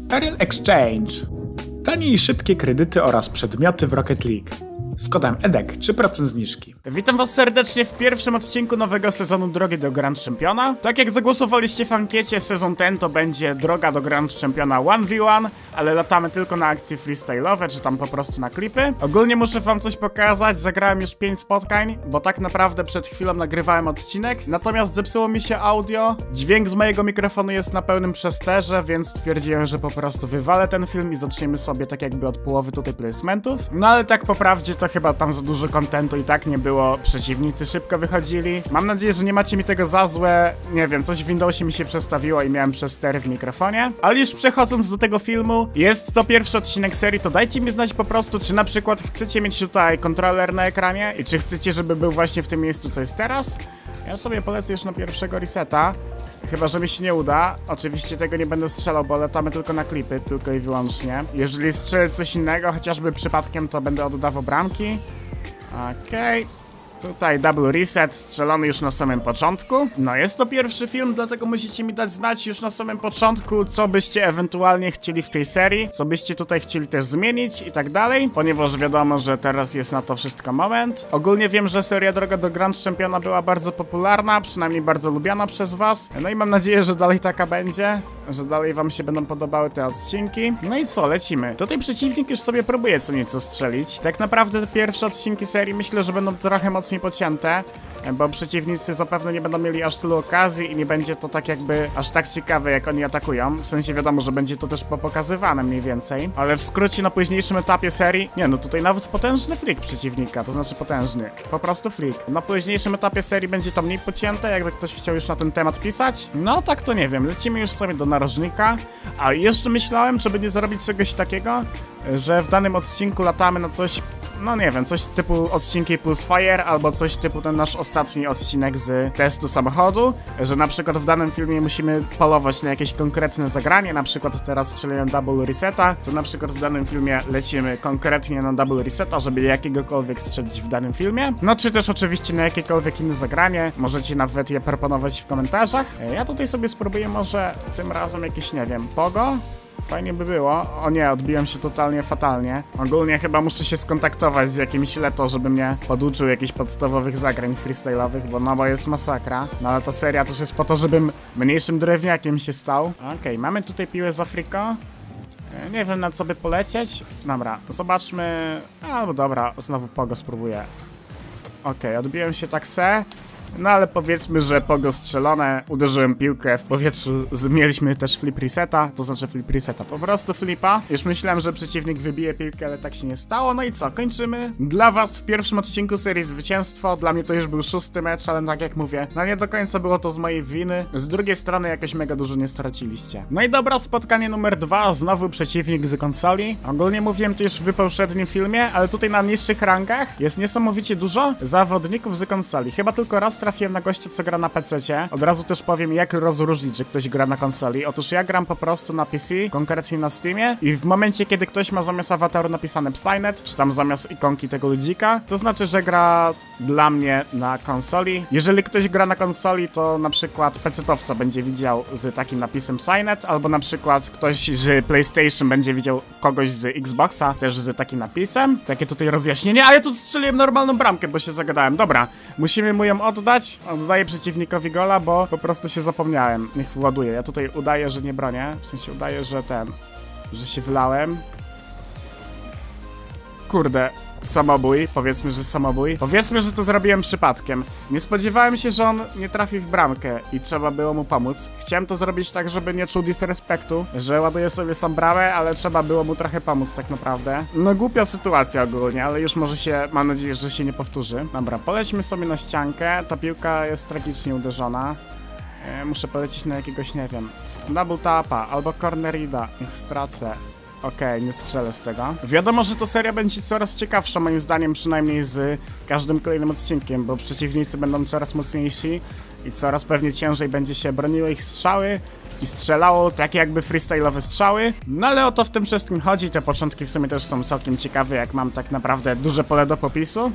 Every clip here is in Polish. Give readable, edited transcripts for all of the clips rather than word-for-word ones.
Ariel Exchange. Tanie i szybkie kredyty oraz przedmioty w Rocket League. Z kodem EDEK 3% zniżki. Witam was serdecznie w pierwszym odcinku nowego sezonu Drogi do Grand Championa. Tak jak zagłosowaliście w ankiecie, sezon ten to będzie droga do Grand Championa 1v1, ale latamy tylko na akcje freestyle'owe, czy tam po prostu na klipy. Ogólnie muszę wam coś pokazać, zagrałem już 5 spotkań, bo tak naprawdę przed chwilą nagrywałem odcinek, natomiast zepsuło mi się audio, dźwięk z mojego mikrofonu jest na pełnym przesterze, więc stwierdziłem, że po prostu wywalę ten film i zaczniemy sobie tak jakby od połowy tutaj placementów. No ale tak po prawdzie to chyba tam za dużo kontentu i tak nie było, przeciwnicy szybko wychodzili. Mam nadzieję, że nie macie mi tego za złe, nie wiem, coś w Windowsie mi się przestawiło i miałem przestery w mikrofonie. Ale już przechodząc do tego filmu, jest to pierwszy odcinek serii, to dajcie mi znać po prostu, czy na przykład chcecie mieć tutaj kontroler na ekranie i czy chcecie, żeby był właśnie w tym miejscu, co jest teraz. Ja sobie polecę już na pierwszego reseta. Chyba że mi się nie uda. Oczywiście tego nie będę strzelał, bo latamy tylko na klipy, tylko i wyłącznie. Jeżeli strzelę coś innego, chociażby przypadkiem, to będę oddawał bramki. Okej. Tutaj double reset, strzelony już na samym początku. No jest to pierwszy film, dlatego musicie mi dać znać już na samym początku, co byście ewentualnie chcieli w tej serii, co byście tutaj chcieli też zmienić i tak dalej, ponieważ wiadomo, że teraz jest na to wszystko moment. Ogólnie wiem, że seria Droga do Grand Championa była bardzo popularna, przynajmniej bardzo lubiana przez was. No i mam nadzieję, że dalej taka będzie, że dalej wam się będą podobały te odcinki. No i co, lecimy. Tutaj przeciwnik już sobie próbuje co nieco strzelić. Tak naprawdę te pierwsze odcinki serii myślę, że będą trochę mocniej pocięte, bo przeciwnicy zapewne nie będą mieli aż tylu okazji i nie będzie to tak jakby aż tak ciekawe, jak oni atakują. W sensie wiadomo, że będzie to też popokazywane mniej więcej, ale w skrócie na późniejszym etapie serii, nie no tutaj nawet potężny flick przeciwnika, to znaczy potężny, po prostu flick. Na późniejszym etapie serii będzie to mniej pocięte, jakby ktoś chciał już na ten temat pisać. No tak to nie wiem, lecimy już sobie do narożnika, a jeszcze myślałem, żeby nie zrobić czegoś takiego, że w danym odcinku latamy na coś, no nie wiem, coś typu odcinki plus fire, albo coś typu ten nasz ostatni odcinek z testu samochodu, że na przykład w danym filmie musimy polować na jakieś konkretne zagranie, na przykład teraz strzeliłem double reseta, to na przykład w danym filmie lecimy konkretnie na double reseta, żeby jakiegokolwiek strzelić w danym filmie, no czy też oczywiście na jakiekolwiek inne zagranie, możecie nawet je proponować w komentarzach. Ja tutaj sobie spróbuję może tym razem jakieś, nie wiem, pogo? Fajnie by było. O nie, odbiłem się totalnie fatalnie. Ogólnie chyba muszę się skontaktować z jakimś Leto, żeby mnie poduczył jakichś podstawowych zagrań freestyle'owych, bo jest masakra. No ale ta seria też jest po to, żebym mniejszym drewniakiem się stał. Okej, mamy tutaj piłę z Afriko. Nie wiem, na co by polecieć. Dobra, zobaczmy. Albo dobra, znowu pogo spróbuję. Okej, odbiłem się tak se. No ale powiedzmy, że pogo strzelone, uderzyłem piłkę w powietrzu, mieliśmy też flip reseta, to znaczy flip reseta, po prostu flipa. Już myślałem, że przeciwnik wybije piłkę, ale tak się nie stało. No i co, kończymy. Dla was w pierwszym odcinku serii zwycięstwo, dla mnie to już był 6. mecz, ale tak jak mówię, no nie do końca było to z mojej winy. Z drugiej strony jakoś mega dużo nie straciliście. No i dobra, spotkanie numer 2, znowu przeciwnik z konsoli. Ogólnie mówiłem to już w poprzednim filmie, ale tutaj na niższych rangach jest niesamowicie dużo zawodników z konsoli. Chyba tylko raz trafiłem na gościa, co gra na PC-cie. Od razu też powiem, jak rozróżnić, że ktoś gra na konsoli. Otóż ja gram po prostu na PC, konkretnie na Steamie, i w momencie, kiedy ktoś ma zamiast awataru napisane Psynet, czy tam zamiast ikonki tego ludzika, to znaczy, że gra dla mnie na konsoli. Jeżeli ktoś gra na konsoli, to na przykład PC-towca będzie widział z takim napisem Psynet, albo na przykład ktoś z PlayStation będzie widział kogoś z Xboxa, też z takim napisem. Takie tutaj rozjaśnienie, a ja tu strzeliłem normalną bramkę, bo się zagadałem. Dobra, musimy mu ją oddać. Oddaję przeciwnikowi gola, bo po prostu się zapomniałem. Niech ładuje. Ja tutaj udaję, że nie bronię. W sensie udaję, że że się wylałem. Kurde, samobój. Powiedzmy, że samobój. Powiedzmy, że to zrobiłem przypadkiem. Nie spodziewałem się, że on nie trafi w bramkę i trzeba było mu pomóc. Chciałem to zrobić tak, żeby nie czuł disrespektu, że ładuję sobie sam bramę, ale trzeba było mu trochę pomóc tak naprawdę. No głupia sytuacja ogólnie, ale już może się, mam nadzieję, że się nie powtórzy. Dobra, polećmy sobie na ściankę. Ta piłka jest tragicznie uderzona. Muszę polecieć na jakiegoś, nie wiem, double tapa albo cornerida. Niech stracę. Okej, nie strzelę z tego. Wiadomo, że to seria będzie coraz ciekawsza, moim zdaniem, przynajmniej z każdym kolejnym odcinkiem, bo przeciwnicy będą coraz mocniejsi i coraz pewnie ciężej będzie się broniło ich strzały i strzelało takie jakby freestyle'owe strzały. No ale o to w tym wszystkim chodzi, te początki w sumie też są całkiem ciekawe, jak mam tak naprawdę duże pole do popisu.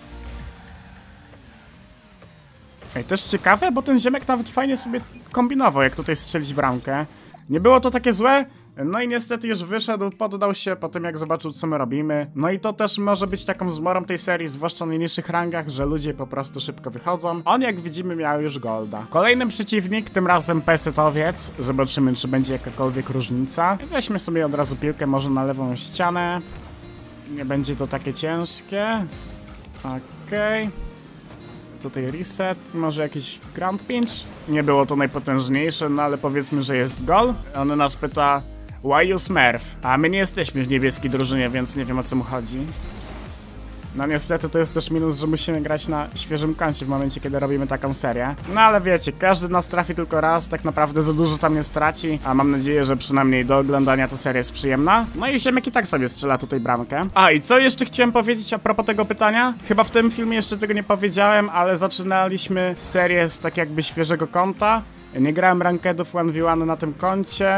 Ej, też ciekawe, bo ten ziemek nawet fajnie sobie kombinował, jak tutaj strzelić bramkę. Nie było to takie złe, No i niestety już wyszedł, poddał się po tym jak zobaczył co my robimy. No i to też może być taką zmorą tej serii, zwłaszcza na niższych rangach, że ludzie po prostu szybko wychodzą. On jak widzimy miał już golda. Kolejny przeciwnik, tym razem pecetowiec. Zobaczymy czy będzie jakakolwiek różnica. Weźmy sobie od razu piłkę może na lewą ścianę. Nie będzie to takie ciężkie. Okej. Tutaj reset, może jakiś ground pinch. Nie było to najpotężniejsze, no ale powiedzmy, że jest gol. On nas pyta, why you smurf? A my nie jesteśmy w niebieskiej drużynie, więc nie wiem o co mu chodzi. No niestety to jest też minus, że musimy grać na świeżym koncie w momencie, kiedy robimy taką serię. No ale wiecie, każdy nas trafi tylko raz, tak naprawdę za dużo tam nie straci, a mam nadzieję, że przynajmniej do oglądania ta seria jest przyjemna. No i Ziemek i tak sobie strzela tutaj bramkę. A i co jeszcze chciałem powiedzieć a propos tego pytania? Chyba w tym filmie jeszcze tego nie powiedziałem, ale zaczynaliśmy serię z tak jakby świeżego konta. Nie grałem rankedów 1v1 na tym koncie.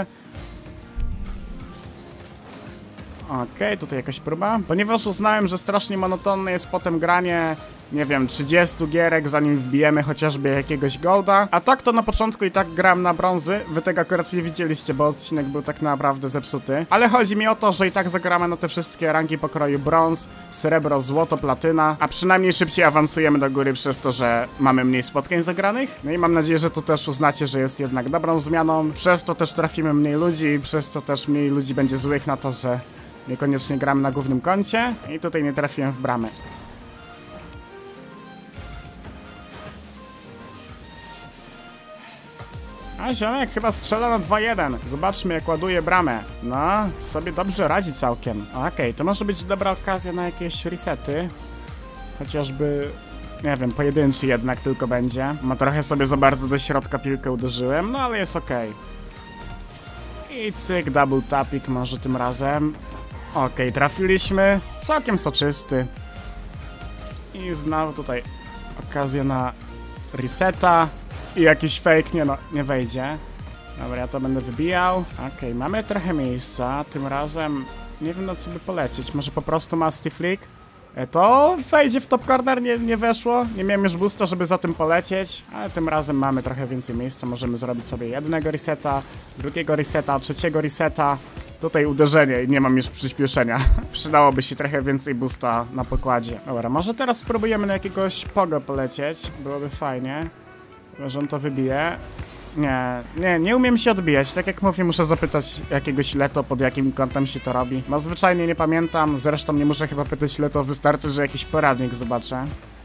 Okej, tutaj jakaś próba. Ponieważ uznałem, że strasznie monotonne jest potem granie, nie wiem, 30 gierek, zanim wbijemy chociażby jakiegoś golda. A tak to na początku i tak grałem na brązy. Wy tego akurat nie widzieliście, bo odcinek był tak naprawdę zepsuty. Ale chodzi mi o to, że i tak zagramy na te wszystkie rangi pokroju brąz, srebro, złoto, platyna. A przynajmniej szybciej awansujemy do góry przez to, że mamy mniej spotkań zagranych. No i mam nadzieję, że to też uznacie, że jest jednak dobrą zmianą. Przez to też trafimy mniej ludzi i przez to też mniej ludzi będzie złych na to, że niekoniecznie gram na głównym koncie i tutaj nie trafiłem w bramę. A ziomek chyba strzela na 2-1. Zobaczmy jak ładuje bramę. No, sobie dobrze radzi całkiem. Okej, to może być dobra okazja na jakieś resety. Chociażby, nie wiem, pojedynczy jednak tylko będzie. No trochę sobie za bardzo do środka piłkę uderzyłem, no ale jest okej. I cyk, double tapik może tym razem. Okej, trafiliśmy. Całkiem soczysty. I znowu tutaj okazja na reseta. I jakiś fake, nie no, nie wejdzie. Dobra, ja to będę wybijał. Okej, mamy trochę miejsca. Tym razem nie wiem na co by polecieć. Może po prostu Musty Flick? To wejdzie w top corner, nie weszło. Nie miałem już boosta, żeby za tym polecieć. Ale tym razem mamy trochę więcej miejsca. Możemy zrobić sobie jednego reseta, drugiego reseta, trzeciego reseta. Tutaj uderzenie i nie mam już przyspieszenia. Przydałoby się trochę więcej boosta na pokładzie. Dobra, może teraz spróbujemy na jakiegoś pogo polecieć. Byłoby fajnie. Może on to wybije. Nie umiem się odbijać. Tak jak mówię, muszę zapytać jakiegoś Leto, pod jakim kątem się to robi. No zwyczajnie nie pamiętam. Zresztą nie muszę chyba pytać Leto, wystarczy, że jakiś poradnik zobaczę.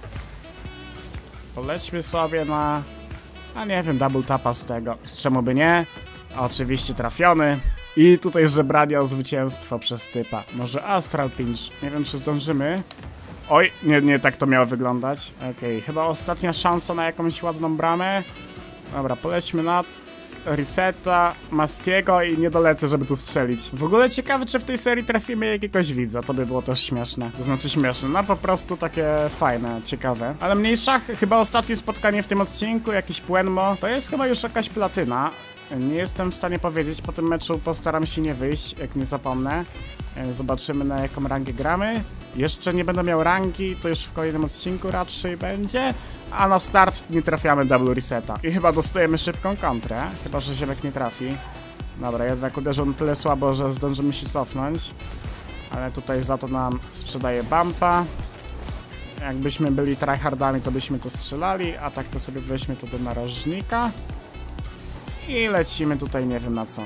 Polećmy sobie na... A nie wiem, double tapa z tego. Czemu by nie? Oczywiście trafiony. I tutaj żebranie o zwycięstwo przez typa. Może Astral Pinch. Nie wiem, czy zdążymy. Oj, nie tak to miało wyglądać. Okej, chyba ostatnia szansa na jakąś ładną bramę. Dobra, polećmy na reseta, Mastiego i nie dolecę, żeby tu strzelić. W ogóle ciekawe, czy w tej serii trafimy jakiegoś widza, to by było też śmieszne. To znaczy śmieszne, no po prostu takie fajne, ciekawe. Ale mniejsza, chyba ostatnie spotkanie w tym odcinku, jakiś Puenmo, to jest chyba już jakaś platyna. Nie jestem w stanie powiedzieć, po tym meczu postaram się nie wyjść, jak nie zapomnę. Zobaczymy na jaką rangę gramy. Jeszcze nie będę miał rangi, to już w kolejnym odcinku raczej będzie. A na start nie trafiamy double reseta. I chyba dostajemy szybką kontrę, chyba że Ziemek nie trafi. Dobra, jednak uderzył na tyle słabo, że zdążymy się cofnąć. Ale tutaj za to nam sprzedaje bumpa. Jakbyśmy byli tryhardami, to byśmy to strzelali, a tak to sobie weźmy to do narożnika. I lecimy tutaj, nie wiem na co.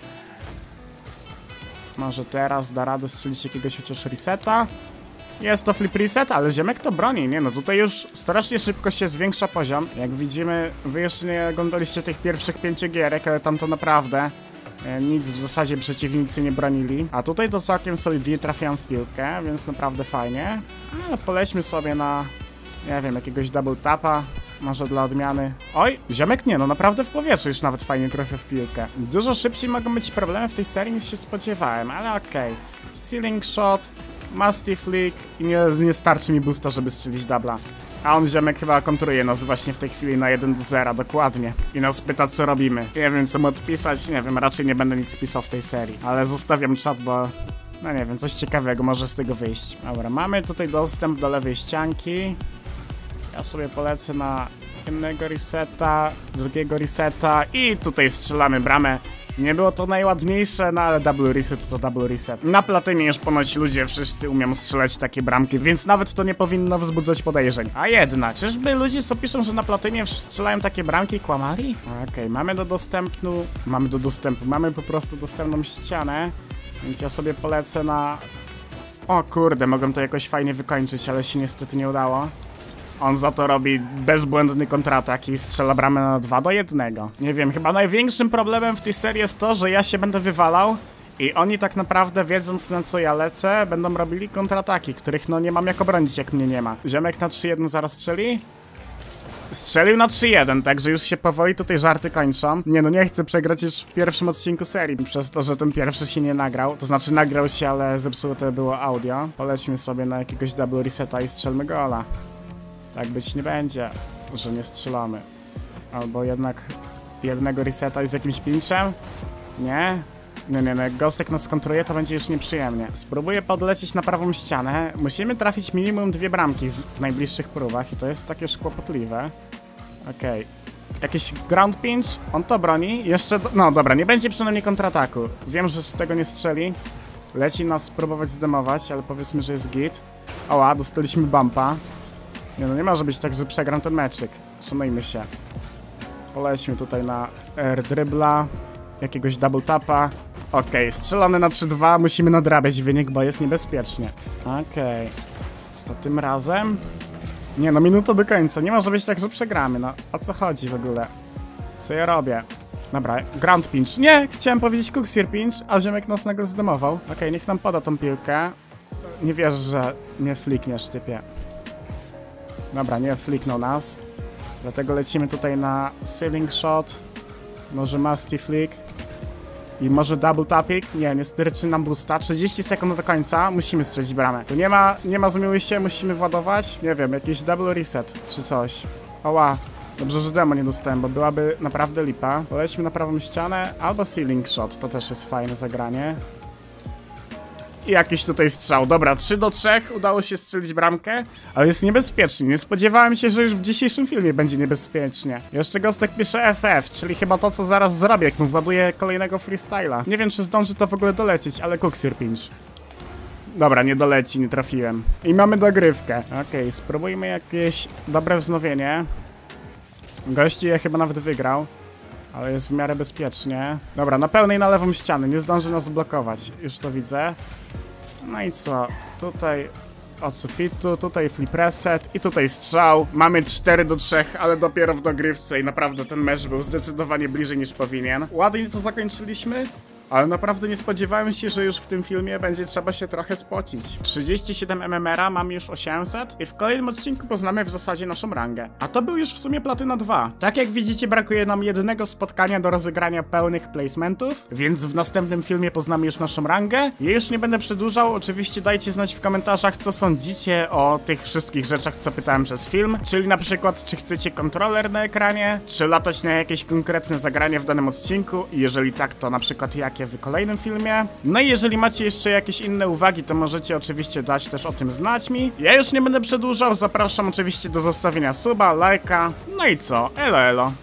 Może teraz da radę strzelić jakiegoś chociaż reseta. Jest to flip reset, ale Ziemek to broni, nie no, tutaj już strasznie szybko się zwiększa poziom. Jak widzimy, wy jeszcze nie oglądaliście tych pierwszych 5 gierek, ale tam to naprawdę nic w zasadzie przeciwnicy nie bronili. A tutaj to całkiem solidnie trafiam w piłkę, więc naprawdę fajnie. Ale polećmy sobie na, nie wiem, jakiegoś double tapa. Może dla odmiany. Oj, Ziemek nie, no naprawdę w powietrzu już nawet fajnie trafia w piłkę. Dużo szybciej mogą być problemy w tej serii niż się spodziewałem, ale okej. Ceiling shot, Musty Flick i nie starczy mi boosta, żeby strzelić dubla. A on, Ziemek, chyba kontruje nas właśnie w tej chwili na 1-0, dokładnie. I nas pyta, co robimy. Nie wiem, co mu odpisać, nie wiem, raczej nie będę nic pisał w tej serii. Ale zostawiam czat, bo... no nie wiem, coś ciekawego może z tego wyjść. Dobra, mamy tutaj dostęp do lewej ścianki. Ja sobie polecę na jednego reseta, drugiego reseta i tutaj strzelamy bramę. Nie było to najładniejsze, no ale double reset to double reset. Na platynie już ponoć ludzie wszyscy umią strzelać takie bramki, więc nawet to nie powinno wzbudzać podejrzeń. A jednak, czyżby ludzie co piszą, że na platynie strzelają takie bramki kłamali? Okej, mamy po prostu dostępną ścianę, więc ja sobie polecę na... O kurde, mogłem to jakoś fajnie wykończyć, ale się niestety nie udało. On za to robi bezbłędny kontratak i strzela bramę na 2-1. Nie wiem, chyba największym problemem w tej serii jest to, że ja się będę wywalał i oni tak naprawdę, wiedząc na co ja lecę, będą robili kontrataki, których no nie mam jak obronić, jak mnie nie ma. Ziomek na 3-1 zaraz strzeli? Strzelił na 3-1, także już się powoli tutaj żarty kończą. Nie no, nie chcę przegrać już w pierwszym odcinku serii, przez to, że ten pierwszy się nie nagrał. To znaczy nagrał się, ale zepsute było audio. Polećmy sobie na jakiegoś double reseta i strzelmy gola. Tak być nie będzie, że nie strzelamy. Albo jednak jednego reseta i z jakimś pinczem? Nie? Nie, jak Gostek nas skontruje, to będzie już nieprzyjemnie. Spróbuję podlecieć na prawą ścianę. Musimy trafić minimum 2 bramki w najbliższych próbach i to jest takie już kłopotliwe. Okej. Jakiś ground pinch? On to broni. Jeszcze... No dobra, nie będzie przynajmniej kontrataku. Wiem, że z tego nie strzeli. Leci nas spróbować zdemować, ale powiedzmy, że jest git. Oła, dostaliśmy bumpa. Nie no, nie może być tak, że przegram ten meczyk. Szanujmy się. Polećmy tutaj na air dribbla, jakiegoś double tapa. Okej, strzelony na 3-2, musimy nadrabiać wynik, bo jest niebezpiecznie. Okej. To tym razem? Nie no, minuta do końca, nie może być tak, że przegramy, no. O co chodzi w ogóle? Co ja robię? Dobra, ground pinch. Nie, chciałem powiedzieć Cooksier pinch, a ziomek nas nagle zdemował. Okej, niech nam poda tą piłkę. Nie wierzę, że mnie flikniesz, typie. Dobra, nie fliknął nas. Dlatego lecimy tutaj na ceiling shot. Może musty flick. I może double tapping. Nie, niestety nam boosta. 30 sekund do końca. Musimy strzelić bramę. Tu nie ma zmiłuj się, musimy władować. Nie wiem, jakiś double reset czy coś. Oła. Dobrze, że demo nie dostałem, bo byłaby naprawdę lipa. Polećmy na prawą ścianę. Albo ceiling shot. To też jest fajne zagranie. I jakiś tutaj strzał. Dobra, 3-3. Udało się strzelić bramkę, ale jest niebezpiecznie. Nie spodziewałem się, że już w dzisiejszym filmie będzie niebezpiecznie. Jeszcze Gostek pisze FF, czyli chyba to, co zaraz zrobię, jak mu właduję kolejnego freestyla. Nie wiem, czy zdąży to w ogóle dolecieć, ale Cooksier pinch. Dobra, nie doleci, nie trafiłem. I mamy dogrywkę. Okej, spróbujmy jakieś dobre wznowienie. Gości je chyba nawet wygrał. Ale jest w miarę bezpiecznie. Dobra, na pełnej na lewą ścianę. Nie zdąży nas zblokować. Już to widzę. No i co? Tutaj od sufitu, tutaj flip reset i tutaj strzał. Mamy 4-3, ale dopiero w dogrywce i naprawdę ten mecz był zdecydowanie bliżej niż powinien. Ładnie to zakończyliśmy. Ale naprawdę nie spodziewałem się, że już w tym filmie będzie trzeba się trochę spocić. 37 MMR-a, mam już 800 i w kolejnym odcinku poznamy w zasadzie naszą rangę. A to był już w sumie Platyna 2. Tak jak widzicie, brakuje nam jednego spotkania do rozegrania pełnych placementów, więc w następnym filmie poznamy już naszą rangę. Ja już nie będę przedłużał, oczywiście dajcie znać w komentarzach, co sądzicie o tych wszystkich rzeczach, co pytałem przez film, czyli na przykład, czy chcecie kontroler na ekranie, czy latać na jakieś konkretne zagranie w danym odcinku i jeżeli tak, to na przykład jak w kolejnym filmie. No i jeżeli macie jeszcze jakieś inne uwagi, to możecie oczywiście dać też o tym znać mi. Ja już nie będę przedłużał, zapraszam oczywiście do zostawienia suba, lajka. No i co? Elo elo.